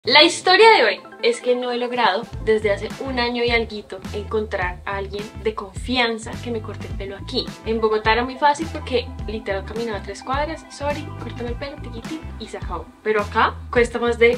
La historia de hoy es que no he logrado desde hace un año y alguito encontrar a alguien de confianza que me corte el pelo aquí. En Bogotá era muy fácil porque literal caminaba 3 cuadras, sorry, córtame el pelo, tiquití, y se acabó. Pero acá cuesta más de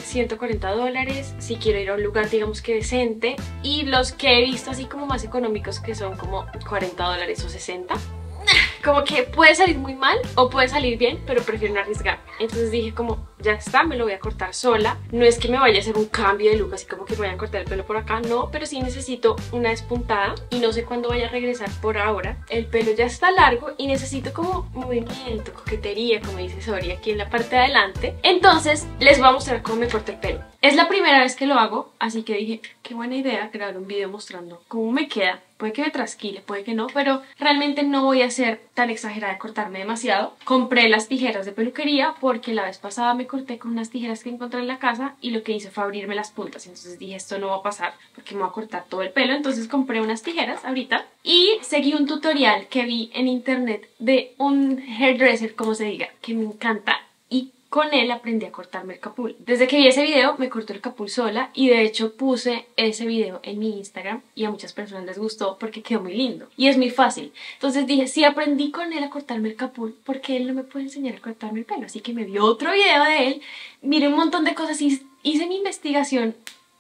$140 si quiero ir a un lugar digamos que decente, y los que he visto así como más económicos que son como $40 o 60, como que puede salir muy mal o puede salir bien, pero prefiero no arriesgar. Entonces dije como, ya está, me lo voy a cortar sola. No es que me vaya a hacer un cambio de look, así como que me voy a cortar el pelo por acá, no, pero sí necesito una despuntada y no sé cuándo vaya a regresar por ahora. El pelo ya está largo y necesito como movimiento, coquetería, como dice Sori, aquí en la parte de adelante. Entonces les voy a mostrar cómo me corto el pelo. Es la primera vez que lo hago, así que dije, qué buena idea grabar un video mostrando cómo me queda. Puede que me trasquile, puede que no, pero realmente no voy a ser tan exagerada de cortarme demasiado. Compré las tijeras de peluquería porque la vez pasada me corté con unas tijeras que encontré en la casa y lo que hice fue abrirme las puntas. Entonces dije, esto no va a pasar porque me voy a cortar todo el pelo. Entonces compré unas tijeras ahorita y seguí un tutorial que vi en internet de un hairdresser, como se diga, que me encanta. Y con él aprendí a cortarme el capul. Desde que vi ese video me corto el capul sola y de hecho puse ese video en mi Instagram y a muchas personas les gustó porque quedó muy lindo y es muy fácil. Entonces dije, si aprendí con él a cortarme el capul, ¿por qué él no me puede enseñar a cortarme el pelo? Así que me vi otro video de él, miré un montón de cosas y hice mi investigación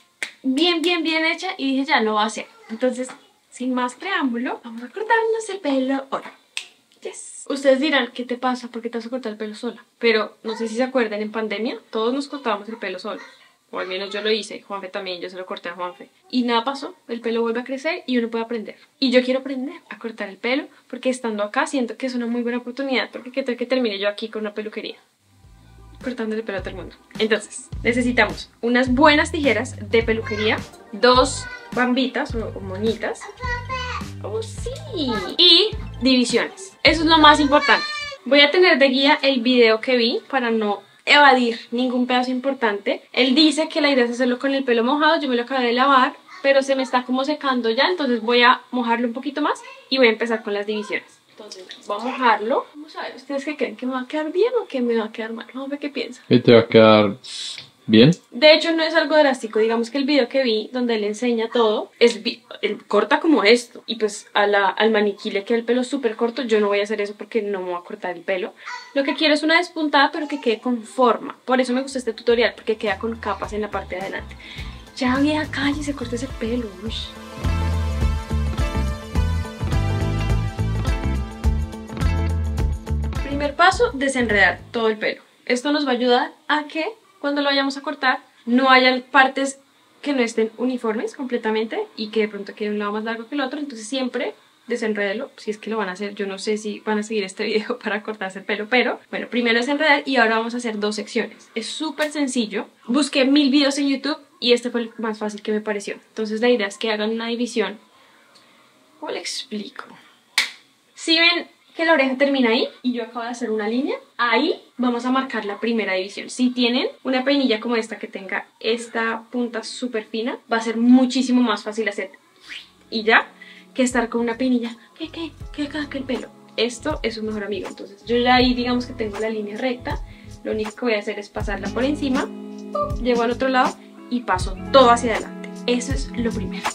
bien hecha y dije, ya lo voy a hacer. Entonces, sin más preámbulo, vamos a cortarnos el pelo hoy. Yes. Ustedes dirán, ¿qué te pasa? ¿Por qué te vas a cortar el pelo sola? Pero no sé si se acuerdan, en pandemia todos nos cortábamos el pelo solos. O al menos yo lo hice, Juanfe también, yo se lo corté a Juanfe. Y nada pasó, el pelo vuelve a crecer y uno puede aprender. Y yo quiero aprender a cortar el pelo porque estando acá siento que es una muy buena oportunidad. Porque ¿qué tal que termine yo aquí con una peluquería? Cortando el pelo a todo el mundo. Entonces, necesitamos unas buenas tijeras de peluquería, 2 bambitas o monitas. ¡Oh, sí! Y divisiones. Eso es lo más importante. Voy a tener de guía el video que vi para no evadir ningún pedazo importante. Él dice que la idea es hacerlo con el pelo mojado. Yo me lo acabé de lavar, pero se me está como secando ya. Entonces voy a mojarlo un poquito más y voy a empezar con las divisiones. Entonces voy a mojarlo. Vamos a ver, ¿ustedes qué creen? ¿Que me va a quedar bien o que me va a quedar mal? Vamos a ver qué piensan. ¿Y te va a quedar bien? De hecho no es algo drástico, digamos que el video que vi donde él enseña todo, él corta como esto y pues al maniquí le queda el pelo súper corto. Yo no voy a hacer eso porque no me voy a cortar el pelo. Lo que quiero es una despuntada pero que quede con forma, por eso me gusta este tutorial porque queda con capas en la parte de adelante. Ya vieja, cállese, corte ese pelo. Uy. Primer paso, desenredar todo el pelo. Esto nos va a ayudar a que cuando lo vayamos a cortar no hayan partes que no estén uniformes completamente y que de pronto quede un lado más largo que el otro. Entonces siempre desenrédelo, si es que lo van a hacer. Yo no sé si van a seguir este video para cortarse el pelo, pero bueno, primero desenredar y ahora vamos a hacer 2 secciones. Es súper sencillo. Busqué 1000 videos en YouTube y este fue el más fácil que me pareció. Entonces la idea es que hagan una división. ¿Cómo le explico? Si ven que la oreja termina ahí y yo acabo de hacer una línea, ahí vamos a marcar la primera división. Si tienen una peinilla como esta que tenga esta punta súper fina, va a ser muchísimo más fácil hacer y ya que estar con una peinilla que acá que el pelo. Esto es su mejor amigo. Entonces yo ya ahí digamos que tengo la línea recta, lo único que voy a hacer es pasarla por encima, llego al otro lado y paso todo hacia adelante. Eso es lo primero.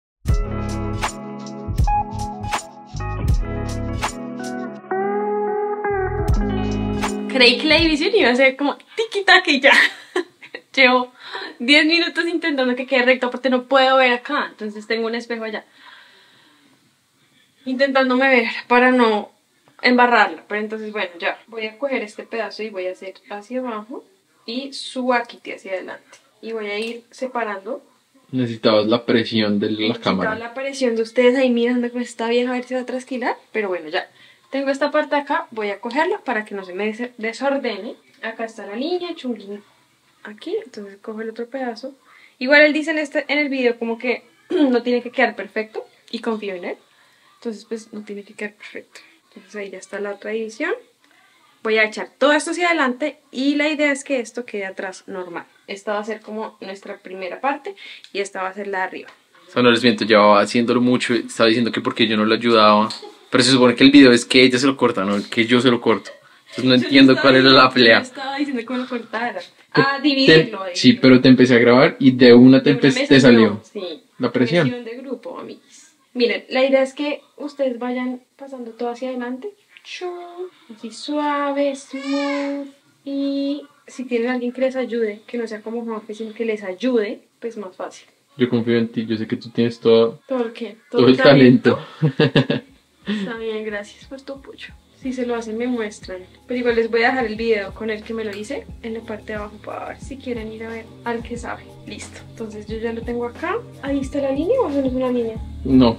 Creí que la división iba a ser como tiki-taki y ya. Llevo 10 minutos intentando que quede recto porque no puedo ver acá. Entonces tengo un espejo allá intentándome ver para no embarrarla. Pero entonces bueno, ya voy a coger este pedazo y voy a hacer hacia abajo y subo aquí hacia adelante. Y voy a ir separando. Necesitabas la presión de la cámara. La presión de ustedes ahí mirando con esta vieja a ver si va a trasquilar. Pero bueno, ya. Tengo esta parte acá, voy a cogerla para que no se me desordene. Acá está la línea, chunguín aquí, entonces cojo el otro pedazo. Igual él dice en el video como que no tiene que quedar perfecto y confío en él. Entonces pues no tiene que quedar perfecto. Entonces ahí ya está la otra división. Voy a echar todo esto hacia adelante y la idea es que esto quede atrás normal. Esta va a ser como nuestra primera parte y esta va a ser la de arriba. O sea, no les miento, llevaba haciéndolo mucho, estaba diciendo que porque yo no lo ayudaba. Pero se supone que el video es que ella se lo corta, no que yo se lo corto. Pues no entiendo cuál era la pelea. Yo estaba diciendo que me lo cortara. Dividirlo. Sí, pero te empecé a grabar y de una De una vez te salió no, sí. la presión. Presión de grupo, amigos. Miren, la idea es que ustedes vayan pasando todo hacia adelante. Así suave, smooth. Y si tienen alguien que les ayude, que no sea como Juanfe, sino que les ayude, pues más fácil. Yo confío en ti, yo sé que tú tienes todo Todo el talento. Está bien, gracias por tu apoyo. Si se lo hacen, me muestran. Pero igual les voy a dejar el video con el que me lo hice en la parte de abajo para ver si quieren ir a ver al que sabe. Listo. Entonces yo ya lo tengo acá. ¿Ahí está la línea o eso no es una línea? No.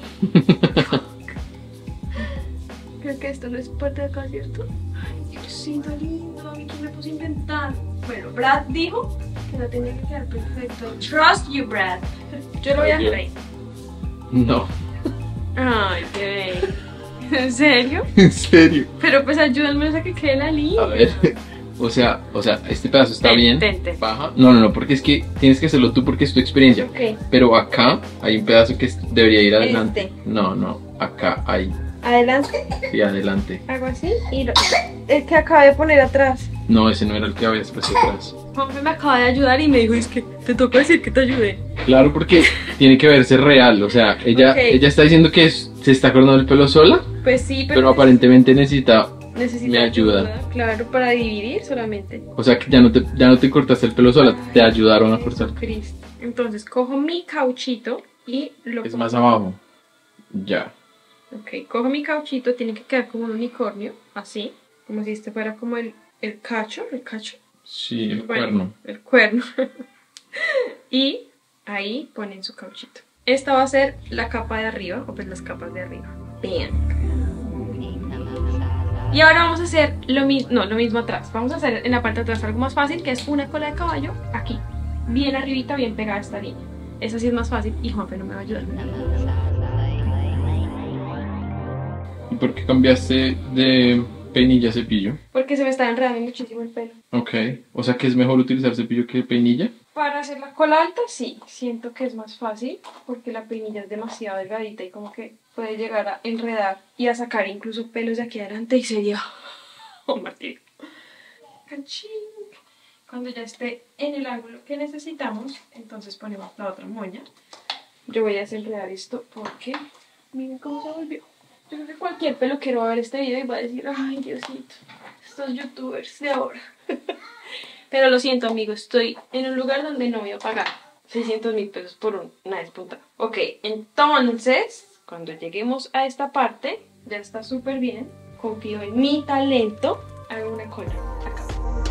Creo que esto no es parte de acá, ¿cierto? Ay, Diosito lindo, a mí quién me puse a inventar. Bueno, Brad dijo que no tenía que quedar perfecto. Trust you, Brad. Yo lo voy a dejar ahí. No. Ay, qué bello. ¿En serio? ¿En serio? Pero pues ayúdenme a que quede la línea. A ver. O sea, este pedazo está bien. Ten. Baja. No, porque es que tienes que hacerlo tú porque es tu experiencia. Ok. Pero acá hay un pedazo que debería ir adelante. Este. No, acá hay. Adelante. Sí, adelante. Hago así y el que acabé de poner atrás. No, ese no era el que habías puesto atrás. Juanfe me acaba de ayudar y me dijo, es que te toca decir que te ayude. Claro, porque tiene que verse real. O sea, ella está diciendo que se está cortando el pelo sola, Pues sí, pero aparentemente necesita mi ayuda. ayuda. Claro, para dividir solamente. O sea, que ya no te cortaste el pelo sola, te ayudaron a cortar. Cristo. Entonces cojo mi cauchito y lo Es pongo. más abajo. Ya. Ok, cojo mi cauchito, tiene que quedar como un unicornio, así, como si este fuera como el cacho, Sí, el Bueno, cuerno. el cuerno. Y ahí ponen su cauchito. Esta va a ser la capa de arriba, o pues las capas de arriba. Bien. Y ahora vamos a hacer lo mismo atrás. Vamos a hacer en la parte de atrás algo más fácil, que es una cola de caballo aquí, bien arribita, bien pegada a esta línea. Esa sí es más fácil y Juanfe no me va a ayudar. ¿Y por qué cambiaste de peinilla a cepillo? Porque se me está enredando muchísimo el pelo. Ok. O sea que es mejor utilizar cepillo que peinilla. Para hacer la cola alta, sí, siento que es más fácil porque la peinilla es demasiado delgadita y como que puede llegar a enredar y a sacar incluso pelos de aquí adelante y sería un martirio. ¡Cachín! Cuando ya esté en el ángulo que necesitamos, entonces ponemos la otra moña. Yo voy a desenredar esto porque miren cómo se volvió. Yo creo que cualquier peluquero va a ver este video y va a decir, ay Diosito, estos youtubers de ahora. Pero lo siento, amigos, estoy en un lugar donde no voy a pagar 600.000 pesos por una despuntada. Ok, entonces, cuando lleguemos a esta parte, ya está súper bien. Confío en mi talento. Hago una cola acá.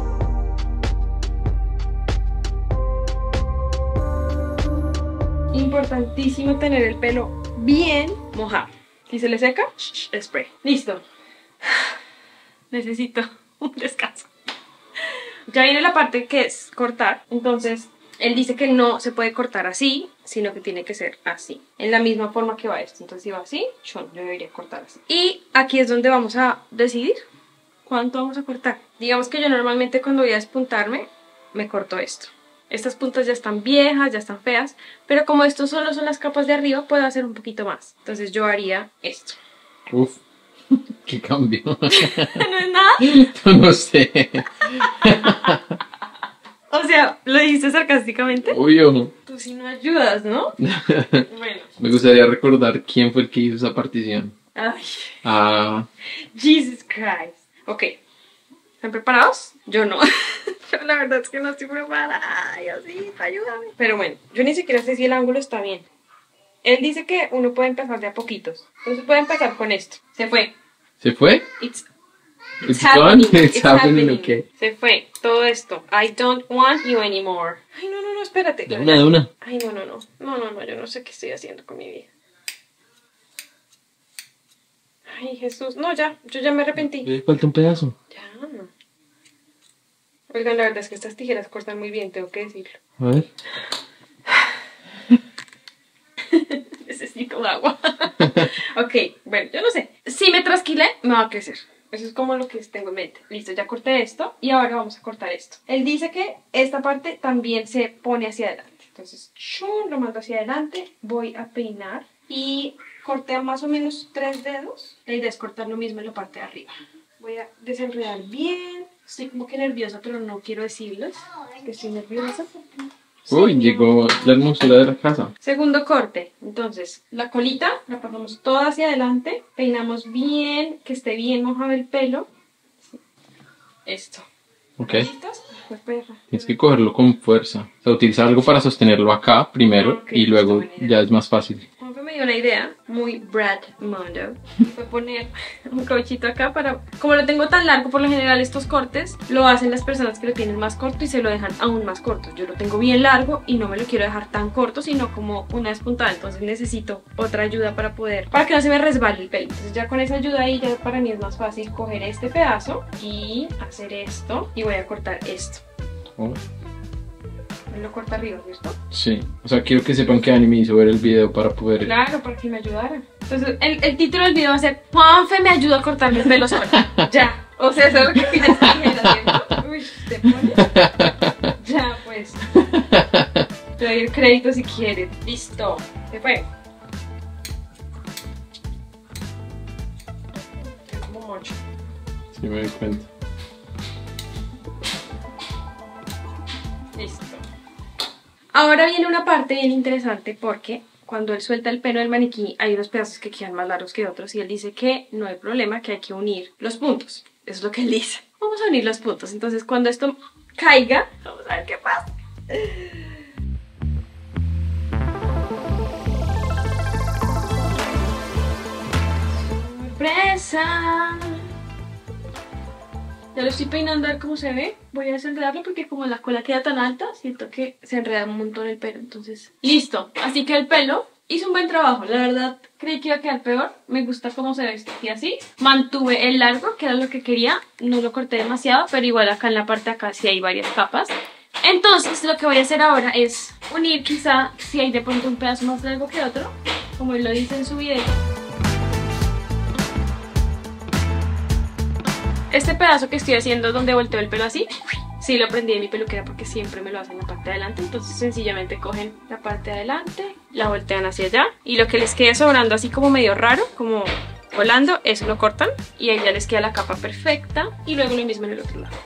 Importantísimo tener el pelo bien mojado. Si se le seca, spray. Listo. Necesito un descanso. Ya viene la parte que es cortar, entonces él dice que no se puede cortar así, sino que tiene que ser así, en la misma forma que va esto. Entonces si va así, yo debería cortar así. Y aquí es donde vamos a decidir cuánto vamos a cortar. Digamos que yo normalmente cuando voy a despuntarme, me corto esto. Estas puntas ya están viejas, ya están feas, pero como estos solo son las capas de arriba, puedo hacer un poquito más. Entonces yo haría esto. Uf, qué cambio. ¿No es nada? No sé. O sea, ¿lo dijiste sarcásticamente? Obvio. Tú sí no ayudas, ¿no? Bueno. Me gustaría recordar quién fue el que hizo esa partición. Ay, Ah, Jesus Christ. Ok. ¿Están preparados? Yo no. Yo la verdad es que no estoy preparada. Diosito, ayúdame. Pero bueno, yo ni siquiera sé si el ángulo está bien. Él dice que uno puede empezar de a poquitos. Entonces puede empezar con esto. Se fue. ¿se fue? It's It's happening. gone? It's happening, okay. Se fue. Todo esto. I don't want you anymore. Ay, no, espérate. De una. Ay, no, yo no sé qué estoy haciendo con mi vida. Ay, Jesús. No, ya, yo ya me arrepentí. Falta un pedazo. Ya. Oigan, la verdad es que estas tijeras cortan muy bien, tengo que decirlo. A ver. Necesito agua. Ok, bueno, yo no sé. Si me trasquilé, me va a crecer. Eso es como lo que tengo en mente. Listo, ya corté esto y ahora vamos a cortar esto. Él dice que esta parte también se pone hacia adelante. Entonces, lo mando hacia adelante. Voy a peinar y corté más o menos 3 dedos. La idea es cortar lo mismo en la parte de arriba. Voy a desenredar bien. Estoy como que nerviosa, pero no quiero decirles que estoy nerviosa. Uy, llegó la hermosura de la casa. Segundo corte. Entonces, la colita la pasamos toda hacia adelante. Peinamos bien, que esté bien mojado el pelo. Sí. Esto. Ok. ¿Listos? Pues perra. Tienes que cogerlo con fuerza. O sea, utilizar algo para sostenerlo acá primero y luego ya es más fácil. Me dio una idea muy Brad Mondo. Fue poner un cauchito acá para... Como lo tengo tan largo, por lo general estos cortes lo hacen las personas que lo tienen más corto y se lo dejan aún más corto. Yo lo tengo bien largo y no me lo quiero dejar tan corto, sino como una despuntada. Entonces necesito otra ayuda para que no se me resbale el pelo. Entonces ya con esa ayuda ahí ya para mí es más fácil coger este pedazo y hacer esto. Y voy a cortar esto. Oh. Lo corta arriba, ¿cierto? Sí, o sea, quiero que sepan que Ani me hizo ver el video para poder... Claro, para que me ayudara. Entonces, el título del video va a ser Juanfe me ayuda a cortarme el pelo sola. Ya. O sea, eso es lo que tienes que hacer. Uy, ¿te pones? Ya, pues. Te doy el crédito si quieres. Listo. Se fue. Es como mucho. Sí, me doy cuenta. Listo. Ahora viene una parte bien interesante porque cuando él suelta el pelo del maniquí hay unos pedazos que quedan más largos que otros y él dice que no hay problema, que hay que unir los puntos. Eso es lo que él dice. Vamos a unir los puntos. Entonces cuando esto caiga, vamos a ver qué pasa. ¡Sorpresa! Ya lo estoy peinando a ver cómo se ve. Voy a desenredarlo porque como la cola queda tan alta, siento que se enreda un montón el pelo. Entonces, listo. Así que el pelo hizo un buen trabajo. La verdad, creí que iba a quedar peor. Me gusta cómo se ve y así. Mantuve el largo, que era lo que quería. No lo corté demasiado, pero igual acá en la parte de acá sí hay varias capas. Entonces, lo que voy a hacer ahora es unir quizá si hay de pronto un pedazo más largo que otro, como él lo dice en su video. Este pedazo que estoy haciendo donde volteo el pelo así, sí lo aprendí de mi peluquera porque siempre me lo hacen en la parte de adelante. Entonces sencillamente cogen la parte de adelante, la voltean hacia allá y lo que les quede sobrando así como medio raro, como volando, eso lo cortan y ahí ya les queda la capa perfecta y luego lo mismo en el otro lado.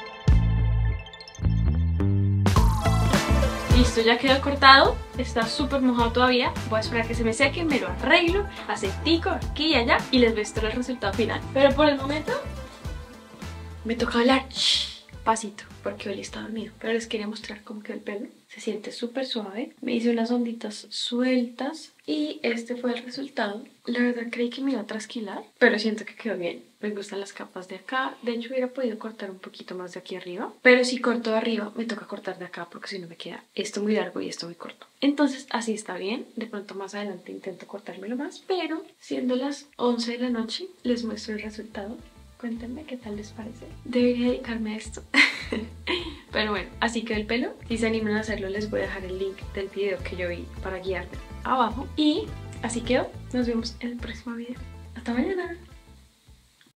Listo, ya quedó cortado, está súper mojado todavía. Voy a esperar que se me seque, me lo arreglo, aceitico aquí y allá y les muestro el resultado final. Pero por el momento me toca hablar pasito porque hoy está dormido. Pero les quería mostrar cómo quedó el pelo. Se siente súper suave. Me hice unas onditas sueltas y este fue el resultado. La verdad creí que me iba a trasquilar, pero siento que quedó bien. Me gustan las capas de acá. De hecho hubiera podido cortar un poquito más de aquí arriba, pero si corto de arriba me toca cortar de acá porque si no me queda esto muy largo y esto muy corto. Entonces así está bien. De pronto más adelante intento cortármelo más, pero siendo las 11 de la noche les muestro el resultado. Cuéntenme qué tal les parece. Debería dedicarme a esto. Pero bueno, así quedó el pelo. Si se animan a hacerlo les voy a dejar el link del video que yo vi para guiarme abajo. Y así quedó. Nos vemos en el próximo video. Hasta mañana.